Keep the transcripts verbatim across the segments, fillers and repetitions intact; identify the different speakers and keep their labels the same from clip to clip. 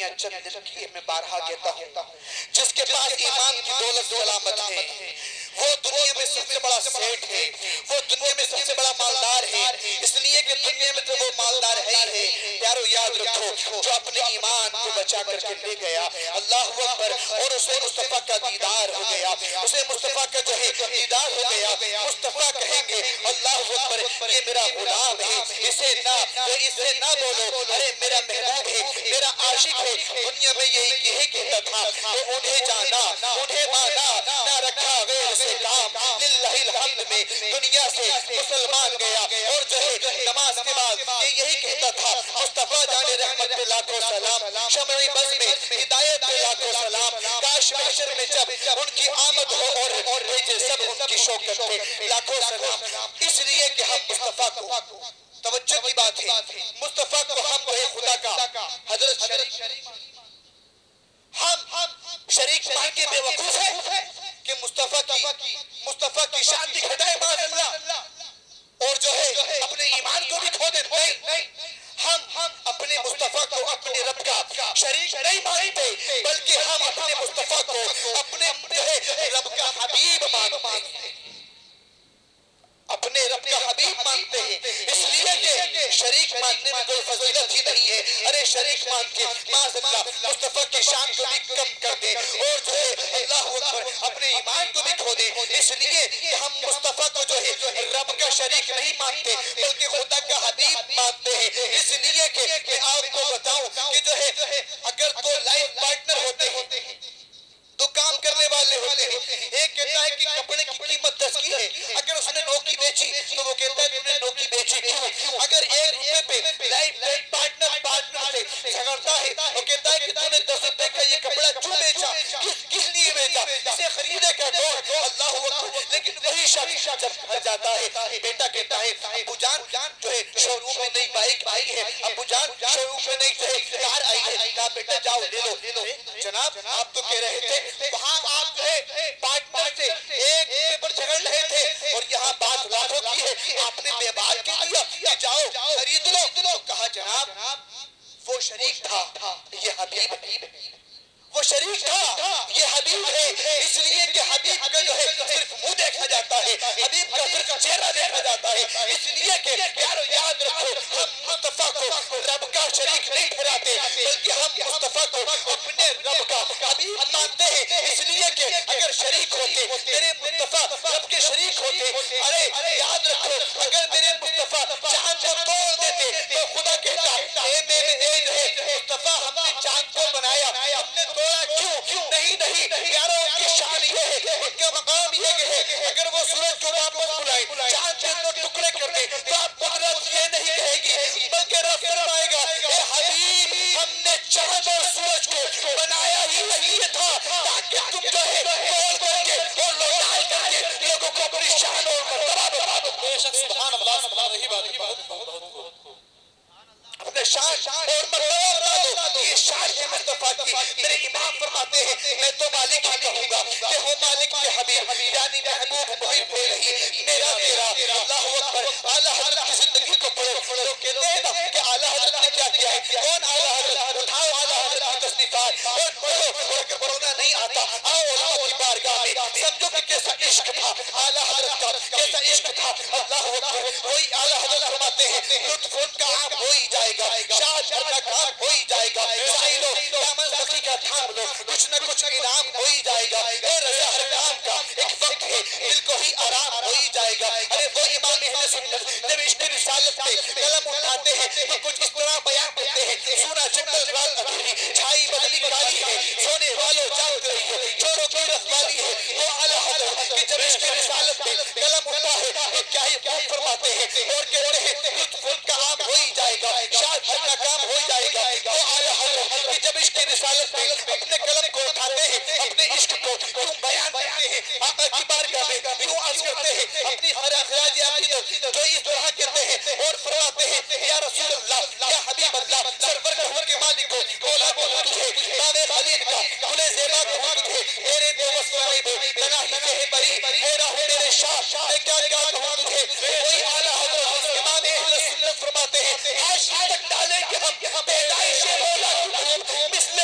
Speaker 1: دنیا چند دن کی ہے، میں بارہا کہتا ہوں جس کے پاس ایمان کی دولت سلامت ہے وہ دنیا میں سب سے بڑا سیٹ ہے، وہ دنیا میں سب سے بڑا مالدار ہے، اس لیے کہ دنیا میں تو وہ مالدار ہے ہی ہے۔ پیارو یاد رکھو جو اپنے ایمان کو بچا کر کے لے گیا، اللہ اکبر، اور اسے مصطفیٰ کا دیدار ہو گیا، اسے مصطفیٰ کا جو ہے دیدار ہو گیا، مصطفیٰ کہیں گے اللہ اکبر یہ میرا غلام ہے، اسے نہ اسے نہ بولو ارے میرا محبوب ہے، میرا عاشق ہے۔ دنیا میں یہی یہی کہتا تھا کہ انہیں جانا انہیں مانا نہ رکھا غیر سے کام، للہ الحمد میں دنیا سے مسلمان گیا، اور جو ہے نماز کے بعد یہ یہی کہتا تھا مصطفیٰ جان رحمت پہ لاکھوں سلام، شمع بز میں ہدایت پہ لاکھوں سلام، کاش محشر میں جب ان کی آمد ہو اور بھیجے سب ان کی شوکت پہ لاکھوں سلام۔ اس لیے کہ ہم مصطفیٰ کو، توجہ کی بات ہے، مصطفیٰ کو ہم وہ خدا کا حضرت شریک ہم شریک مان کے بے وقوف ہے کہ مصطفیٰ کی مصطفیٰ کی شان بھی گھٹائے معاذ اللہ، اور جو ہے اپنے ایمان کو بھی کھو دیں۔ نہیں، ہم اپنے مصطفیٰ کو اپنے رب کا شریک نہیں مانتے، بلکہ ہم اپنے مصطفیٰ کو اپنے رب کا حبیب مانتے ہیں، اپنے رب کا حبیب مانتے ہیں، اس لیے کہ شریک ماننے میں کوئی فضیلت ہی نہیں ہے۔ ارے شریک مان کے معاذ اللہ مصطفیٰ کی شان کو بھی کم کر دیں، اور جو ہے اللہ اکبر اپنے ایمان کو بھی کھو دیں، اس لیے کہ ہم مصطفیٰ کو جو ہے رب کا شریک نہیں مانتے بلکہ خدا کا حبیب مانتے ہیں۔ اس لیے کہ میں آپ کو بتاؤں کہ جو ہے اگر دو لائف پارٹنر ہوتے ہیں، دو کام کرنے والے ہوتے ہیں، ایک کہتا ہے کہ کپڑے کی قیمت دس کی ہے، اگر اس نے نوکی بیچی تو وہ کہتا ہے تم نے نوکی بیچی کیوں؟ اگر ایک روپے پہ لائف پارٹنر پارٹنر سے جھگڑتا ہے وہ کہتا ہے کہ تم نے دس روپے کا یہ کپڑا کیوں بیچا، کس کس لیے بیچا، اسے خریدے کا کون؟ اللہ اکبر۔ لیکن وہی شخص جب گھر جاتا ہے بیٹا کہتا ہے ابو جان جو ہے شو روم میں نئی بائک آئی ہے، ابو جان شو روم میں نئی جو ہے کار آئی ہے، کہا بیٹا جاؤ لے لو۔ جناب آپ تو کہہ رہے تھے وہاں آپ جو ہے پارٹنر سے ایک روپے پر جھگڑ رہے تھے، اور یہاں بات لاکھوں کی ہے، آپ نے بے بات کہہ دیا کہ جاؤ خرید لو۔ کہا جناب وہ شریک تھا یہ حبیب ہے، وہ شریک تھا یہ حبیب ہے، اس لیے کہ حبیب کا جو ہے صرف منہ دیکھا جاتا ہے، حبیب کا صرف چہرہ دیکھا جاتا ہے، اس لیے کہ پیارو یاد رکھو ہم مصطفیٰ کو رب کا شریک نہیں ٹھہراتے بلکہ ہم مصطفیٰ کو اپنے رب کا حبیب مانتے ہیں۔ اس لیے کہ اگر شریک ہوتے میرے مصطفیٰ رب کے شریک ہوتے، ارے یاد رکھو اگر میرے مصطفیٰ چاند کو توڑ دیتے تو خدا کہتا اے میرے اے جو ہے مصطفیٰ ہم نے چاند کو بنایا، ہم نے توڑا کیوں؟ نہیں نہیں پیارو ان کی شان یہ ہے، ان کا مقام یہ ہے اگر وہ سورج کو واپس بلائے چاند کے دو ٹکڑے کر دے تو آپ قدرت یہ نہیں کہے گی بلکہ رب فرمائے گا اے حبیب ہم نے چاند اور سورج کو بنایا ہی نہیں تھا تاکہ تم جو ہے توڑ کر کے اور لوٹال کر کے لوگوں کو اپنی شان اور مرتبہ بتا دو۔ بے شک سبحان اللہ سبحان رہی بات ہے، بہت بہت بہت اپنے شان اور مرتبہ بتا دو۔ یہ شان ہے مصطفیٰ کی۔ میرے امام فرماتے ہیں میں تو مالک ہی کہوں گا کہ ہو مالک کے حبیب یعنی محبوب محب ہے نہیں میرا تیرا۔ اللہ اکبر۔ اعلیٰ حضرت کی زندگی کو پڑھو، لوگ کہتے ہیں نا کہ اعلیٰ حضرت نے کیا کیا ہے، کون اعلیٰ حضرت، اٹھاؤ اعلیٰ حضرت کی تصنیفات اور پڑھو، اور اگر پڑھنا نہیں آتا آؤ علماء کی بارگاہ میں سمجھو کہ کیسا عشق تھا اعلیٰ حضرت کا، کیسا عشق تھا۔ اللہ اکبر۔ وہی اعلیٰ حضرت فرماتے ہیں لطف ان کا عام ہو ہی جائے گا، شاد کا کام ہو ہی جائے گا، سائلو دامن سخی کا تھام لو کچھ نہ کچھ انعام ہو ہی جائے گا، اے رضا ہر کام کا ایک وقت ہے دل کو ہی آرام ہو ہی جائے گا۔ ارے وہ امام اہل سنت جب عشق رسالت پہ قلم اٹھاتے ہیں تو کچھ اس طرح بیان کرتے ہیں سونا جنگل رات اندھیری چھائی بدلی کالی ہے سونے والوں جانتے رہیے چوروں کی رسوالی ہے وہ اعلیٰ حضرت کہ جب عشق رسالت پہ قلم اٹھا ہے تو کیا ہی خوب فرماتے ہیں اور کہتے ہیں لطف ان کا عام ہو ہی جائے گا، شاد کا کام ہو ہی جائے گا۔ وہ اعلیٰ حضرت کہ جب عشق رسالت پہ اپنے قلم کو اٹھاتے ہیں اپنے عشق کو یوں بیان کرتے ہیں آقا کی بارگاہ میں یوں عرض کرتے ہیں اپنی خراج عقیدت جو اس طرح کہتے ہیں اور فرماتے ہیں یا رسول اللہ یا حبیب اللہ سرور کا کے مالک کو مولا کو تجھے باب خلیل کا کھلے زیبا کو تجھے میرے دو وسوائے میں تناہی سے ہے بری میرا ہو میرے شاہ میں کیا کیا کہوں تجھے۔ وہی اعلیٰ حضرت امام اہل سنت فرماتے ہیں عاشق تک ڈالیں گے ہم پیدائش مولا کی مثل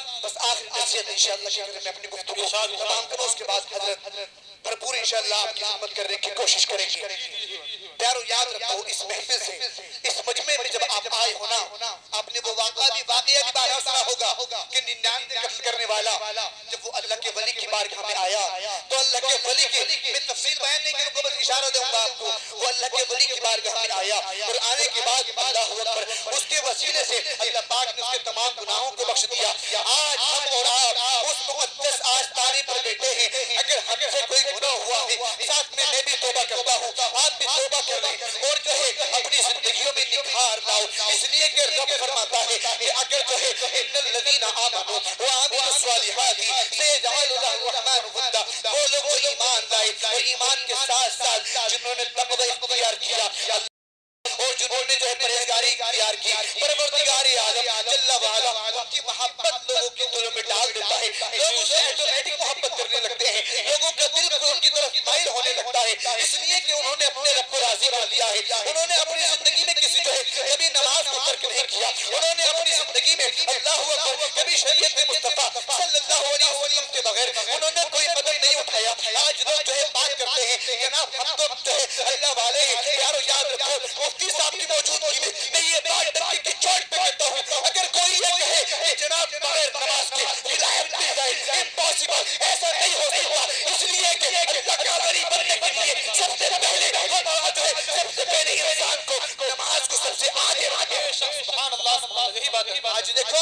Speaker 1: بس آخری نصیحت انشاءاللہ کہ میں اپنی گفتگو تمام کروں، اس کے بعد حضرت بھرپور انشاءاللہ آپ کی خدمت کرنے کی کوشش کریں گے۔ پیارو یاد رکھو اس محفل سے، اس مجمع میں جب آپ آئے ہونا، آپ نے وہ واقعہ بھی واقعہ بھی بارہ سنا ہوگا کہ ننانوے قتل کرنے والا جب وہ اللہ کے ولی کی بارگاہ میں آیا تو اللہ کے ولی کے، میں تفصیل بیان نہیں کروں گا، بس اشارہ دوں گا آپ کو، وہ اللہ کے ولی کی بارگاہ میں آیا اور آنے کے بعد اللہ اکبر اس کے وسیلے سے اللہ پاک نے اس کے تمام گناہوں کو بخش دیا۔ آج ہم اور آپ اس مقدس آستانے پر بیٹھے ہیں، اگر ہم سے کوئی گناہ ہوا ہے ساتھ میں میں بھی توبہ کرتا ہوں، آپ بھی توبہ کر لیں اور جو ہے اپنی زندگیوں میں نکھار لاؤ، اس لیے کہ رب فرماتا ہے کہ اگر جو ہے ان الذین آمنوا وعملوا الصالحات سيجعل له الرحمن ودا، وہ لوگ جو ایمان لائے اور ایمان کے ساتھ ساتھ جنہوں نے تقوی اختیار کیا اور جنہوں نے جو ہے پرہیزگاری اختیار کی، پروردگار عالم جل وعلا ان کی محبت لوگوں کے دلوں میں ڈال دیتا ہے، لوگ اسے ایٹومیٹک محبت کرنے لگتے ہیں، لوگوں کا دل کو ان کی طرف مائل ہونے لگتا ہے، اس لیے کہ انہوں نے اپنے رب کو راضی کر لیا ہے، انہوں نے اپنی زندگی میں کسی جو ہے کبھی نماز کو ترک نہیں کیا، انہوں نے اپنی زندگی میں اللہ اکبر کبھی شریعت مصطفیٰ صلی اللہ علیہ وسلم کے بغیر انہوں نے کوئی قدم نہیں اٹھایا۔ آج لوگ جو ہے بات کرتے ہیں جناب ہم تو جو ہے اللہ والے ہیں، یارو یاد رکھو مفتی صاحب کی موجودگی میں میں یہ بات ڈنڈی کی چوٹ پہ کہتا ہوں، اگر کوئی یہ کہے کہ جناب بغیر نماز کے ولایت دی جائے، امپاسبل، ایسا نہیں ہو سکتا، اس لیے کہ اللہ کا ولی بننے کے لیے سب سے پہلے وہ جو ہے سب سے پہلے انسان کو نماز کو سب سے آگے آگے سبحان اللہ سبحان اللہ، یہی بات ہے۔ آج دیکھو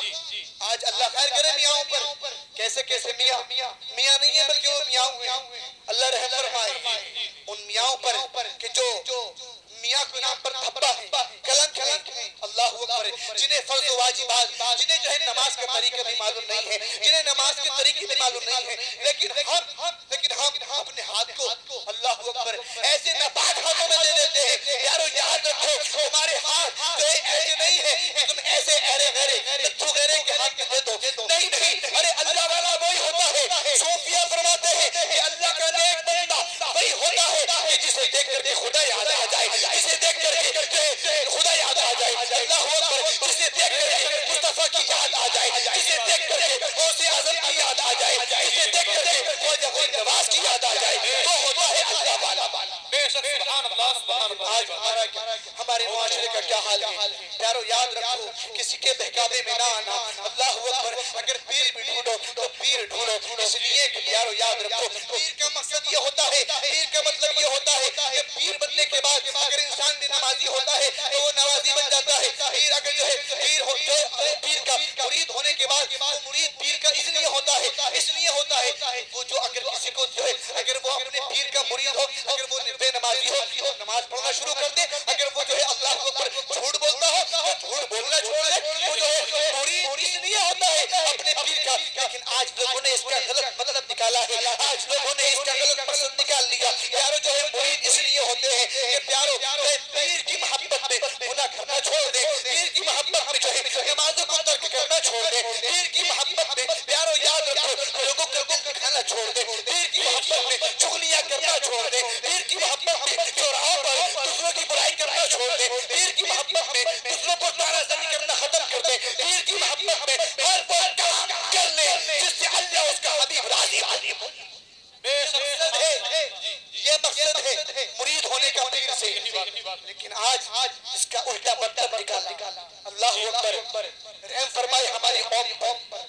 Speaker 1: آج اللہ خیر کرے میاں پر کیسے کیسے میاں میاں نہیں ہے بلکہ وہ میاں ہوئے، اللہ رحم فرمائے ان میاں پر کہ جو میاں کے نام پر دھبا ہے، کلنک ہے، اللہ اکبر، جنہیں فرض و واجبات، جنہیں جو ہے نماز کا طریقہ بھی معلوم نہیں ہے، جنہیں نماز کے طریقے بھی معلوم نہیں ہے، لیکن ہم لیکن ہم اپنے ہاتھ کو اللہ اکبر ایسے ناپاک ہاتھوں میں دے دیتے ہیں۔ یارو یاد رکھو تمہارے ہاتھ جو ایسے نہیں ہے کہ تم ایسے ایرے غیرے لتھو غیرے کے ہاتھ میں دے دو، نہیں نہیں، ارے اللہ والا وہی ہوتا ہے، صوفیہ فرماتے ہیں کہ اللہ کا نیک بندہ وہی ہوتا ہے کہ جسے دیکھ کر کے خدا یاد آ جائے، جسے دیکھ کر کے خدا یاد آ جائے، اللہ اکبر، جسے دیکھ کر کے مصطفیٰ کی یاد آ جائے، جسے دیکھ کر کے غوث اعظم کی یاد آ جائے، جسے دیکھ کر کے خواجہ غریب نواز کی یاد آ جائے، تو ہوتا ہے اللہ والا۔ بے شک سبحان اللہ سبحان اللہ۔ آج ہمارا ہمارے معاشرے کا کیا حال ہے؟ پیارو یاد رکھو کسی کے بہکاوے میں نہ آنا، اللہ اکبر، اگر پیر بھی ڈھونڈو تو پیر ڈھونڈو، اس لیے کہ پیارو یاد رکھو پیر کا مقصد یہ ہوتا ہے، پیر کا مطلب یہ ہوتا ہے کہ پیر بننے کے بعد اگر انسان بھی نمازی ہوتا ہے تو وہ نمازی بن جاتا ہے، پیر اگر جو ہے پیر ہو جو پیر کا مرید ہونے کے بعد وہ مرید پیر کا اس لیے ہوتا ہے اس لیے ہوتا ہے وہ جو اگر کسی کو جو ہے اگر وہ اپنے پیر کا مرید ہو، اگر وہ بے نمازی ہو نماز پڑھنا شروع کر دے، اگر وہ جو ہے اللہ کے اوپر جھوٹ بولتا ہو تو جھوٹ بولنا چھوڑ دے، وہ جو ہے مرید اس لیے ہوتا ہے اپنے پیر کا۔ لیکن آج لوگوں نے اس کا غلط مطلب نکالا ہے، آج لوگوں نے اس کا غلط مقصد نکال لیا۔ پیارو جو ہے مرید اس لیے ہوتے ہیں کہ پیارو پیر کی محبت میں گناہ کرنا چھوڑ دے، پیر کی محبت میں جو ہے نمازوں کو ترک کرنا چھوڑ دے، پیر کی محبت میں پیارو یاد رکھو لوگوں کا دل کھانا چھوڑ دے، پیر کی محبت میں چغلیاں کرنا چھوڑ دے، پیر کی محبت میں چوراہوں پر دوسروں کی برائی کرنا چھوڑ دے، پیر کی محبت میں دوسروں پر تانا زنی کرنا ختم کر دے، پیر کی محبت میں ہر وہ کام کر لے جس سے اللہ اس کا حبیب راضی راضی ہو۔ بے مقصد ہے یہ مقصد ہے مرید ہونے کا پیر سے، لیکن آج اس کا الٹا مطلب نکالا۔ اللہ اکبر، رحم فرمائے ہماری قوم پر،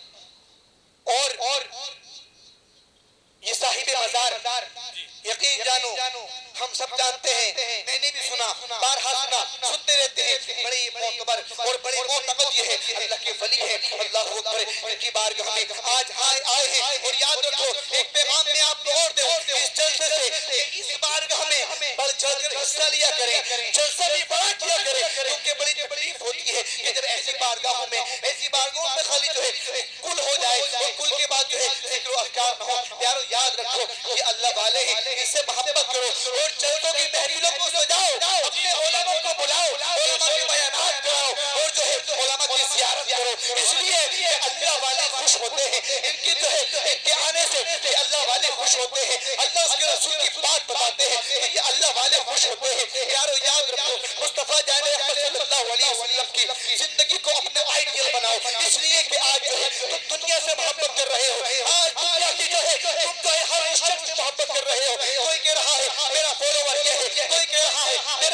Speaker 1: اور یہ صاحب مزار یقین جانو ہم سب جانتے ہیں، میں نے بھی سنا بارہا سنا سنتے رہتے ہیں، بڑے معتبر اور بڑے معتقد یہ ہے اللہ کے ولی ہے، اللہ اکبر، ان کی بارگاہ میں آج آئے ہیں اور یاد رکھو ایک پیغام میں آپ کو اور دے اس جلسے سے اس بارگاہ میں بڑھ چڑھ کر حصہ لیا کریں، جلسہ بھی بڑا کیا کریں، کیونکہ بڑی تکلیف ہوتی ہے کہ جب ایسی بارگاہوں میں ایسی بارگاہوں میں خالی جو ہے کل ہو جائے اور کل کے بعد جو ہے ذکر و اذکار نہ ہو۔ پیارو یاد رکھو یہ اللہ والے ہیں، اس سے محبت کرو اور جلسوں کی محفلوں کو سجاؤ، اپنے علماء کو بلاؤ، علماء کے بیانات کراؤ اور جو ہے علماء کی زیارت کرو، اس لیے کہ اللہ والے خوش ہوتے ہیں، ان کی جو ہے ان کے آنے سے کہ اللہ والے خوش ہوتے ہیں، اللہ اس کے رسول کی بات بتاتے ہیں کہ یہ اللہ والے خوش ہوتے ہیں۔ یارو یاد رکھو مصطفیٰ جان احمد صلی اللہ علیہ وسلم کی زندگی کو اپنا آئیڈیل بناؤ،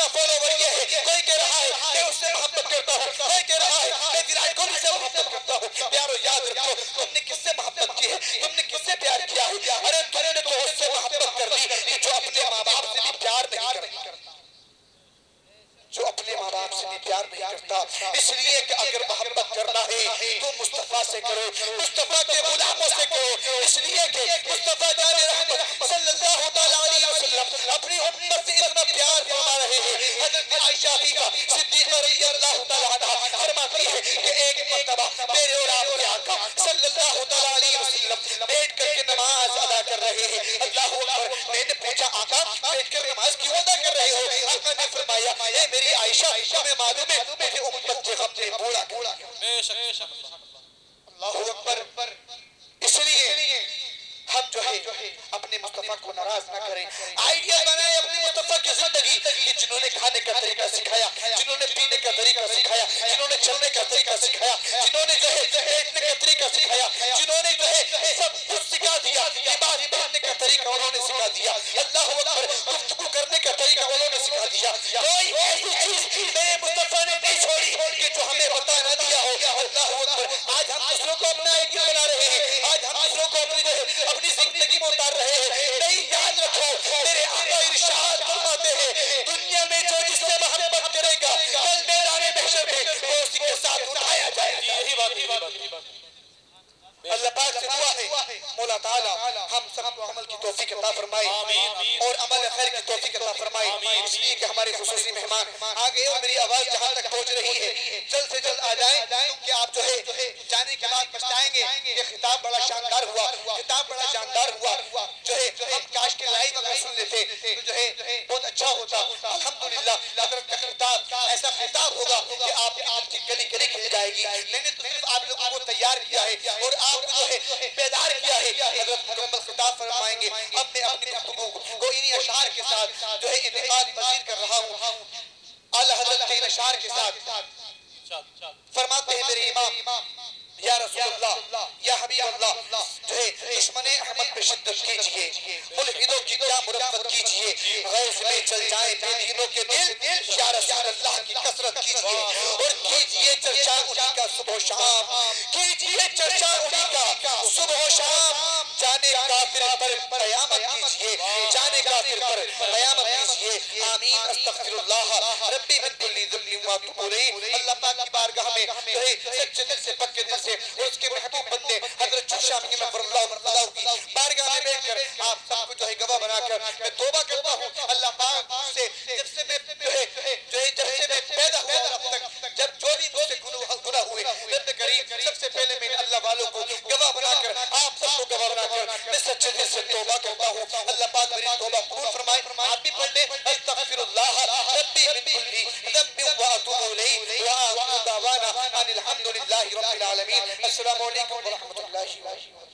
Speaker 1: فالوور یہ ہے، کوئی کہہ رہا ہے کہ اس سے محبت کرتا ہوں، کوئی کہہ رہا ہے کہ وراٹ کوہلی سے محبت کرتا ہوں۔ پیارو یاد رکھو تم نے کس سے محبت کی ہے، تم نے کس سے پیار کیا ہے؟ ارے تم نے تو اس سے محبت کر لی جو اپنے ماں باپ سے بھی پیار نہیں کرتا، جو اپنے ماں باپ سے بھی پیار نہیں کرتا۔ اس لیے کہ اگر محبت کرنا ہے تو مصطفیٰ سے کرو، مصطفیٰ کے غلاموں سے کرو، اس لیے کہ مصطفیٰ جان رحمت صلی اللہ تعالیٰ علیہ وسلم اپنی امت سے اتنا پیار فرما رہے ہیں۔ حضرت عائشہ بیوی صدیقہ رضی اللہ تعالیٰ عنہ فرماتی ہے کہ ایک مرتبہ میرے اور آپ کے آقا صلی اللہ تعالیٰ علیہ وسلم بیٹھ کر کے نماز ادا کر رہے ہیں۔ اللہ اکبر، میں نے پوچھا آقا بیٹھ کر نماز کیوں ادا کر رہے ہو؟ آقا نے فرمایا اے میری عائشہ تمہیں معلوم ہے مجھے امت کے غم نے بوڑھا کیا۔ بے شک اللہ اکبر، اس لیے ہم جو ہے اپنے مصطفیٰ کو ناراض نہ کریں۔ آئیڈیا بنائیں اپنے مصطفیٰ کی زندگی کہ جنہوں نے کھانے کا طریقہ سکھایا، جنہوں نے پینے کا طریقہ سکھایا، جنہوں نے چلنے کا طریقہ سکھایا، جنہوں نے جو ہے بیٹھنے کا طریقہ سکھایا، جنہوں نے جو ہے سب کچھ سکھا دیا، لباس پہننے کا طریقہ انہوں نے سکھا دیا، اللہ اکبر، گفتگو کرنے کا طریقہ انہوں نے سکھا دیا۔ کوئی ایسی چیز میرے مصطفیٰ نے نہیں چھوڑی کہ جو ہمیں بتا نہ دیا ہو۔ اللہ اکبر، آج ہم دوسروں کو اپنا آئیڈیا بنا رہے ہیں، آج ہم دوسروں کو اپنی جو ہے اپنی زندگی میں اتار رہے ہیں۔ نہیں، یاد رکھو میرے آقا ارشاد فرماتے ہیں دنیا میں جو جس سے محبت کرے گا کل میدان محشر میں وہ اسی کے ساتھ اٹھایا جائے گا۔ یہی بات ہے۔ اللہ پاک سے دعا ہے مولا تعالیٰ ہم سب کو عمل کی توفیق عطا فرمائے اور عمل خیر کی توفیق عطا فرمائے۔ اس لیے کہ ہمارے خصوصی مہمان آگئے اور میری آواز جہاں تک پہنچ رہی ہے جلد سے جلد آ جائیں کہ آپ جو ہے جانے کے بعد پچھتائیں گے کہ خطاب بڑا شاندار ہوا، خطاب بڑا جاندار ہوا، جو ہے ہم کاش کے لائیو اگر سن لیتے تو جو ہے بہت اچھا ہوتا۔ الحمدللہ حضرت کا خطاب ایسا خطاب ہوگا کہ آپ کی دل کی گلی گلی کھل جائے گی۔ میں نے تو صرف آپ لوگوں کو تیار کیا ہے اور آپ کو جو ہے بیدار کیا ہے۔ حضرت مکمل خطاب فرمائیں گے۔ اب میں اپنی گفتگو کو انہی اشعار کے ساتھ جو ہے انعقاد پذیر کر رہا ہوں۔ اعلیٰ حضرت کے اشعار کے ساتھ فرماتے ہیں میرے امام یا رسول اللہ یا حبیب اللہ جو ہے دشمن احمد پہ شدت کیجئے، ملحدوں کی کیا مرفت کیجئے، غیظ میں چل جائیں بے دینوں کے دل، یا رسول اللہ کی کثرت کیجئے اور کیجئے چرچا انہی کا صبح و شام، کیجئے چرچا انہی کا صبح و شام۔ جانے کافر پر قیامت کیجئے، جانے کافر پر قیامت کیجئے۔ آمین استغفر اللہ ربی من کل ذنب واتوب الیہ۔ اللہ پاک کی بارگاہ میں جو ہے سچے دل سے پکے دل سے اور اس کے محبوب بندے حضرت چشا میں مغفر اللہ مرتضی کی بارگاہ میں بیٹھ کر آپ سب کو جو ہے گواہ بنا کر میں توبہ کرتا ہوں اللہ پاک سے جب سے میں جو ہے جو ہے جب سے میں پیدا ہوا اب تک جب جو بھی مجھ سے گناہ ہوئے رب کریم سب سے پہلے میں اللہ والوں کو گواہ بنا کر آپ سب کو گواہ بنا کر میں سچے دل سے توبہ کرتا ہوں۔ اللہ پاک میری توبہ قبول فرمائے۔ آپ بھی پڑھ لیں استغفر اللہ ربی من کل ذنب واتوب الیہ وآخر دعوانا ان الحمد للہ رب العالمین۔ السلام علیکم ورحمۃ اللہ وبرکاتہ۔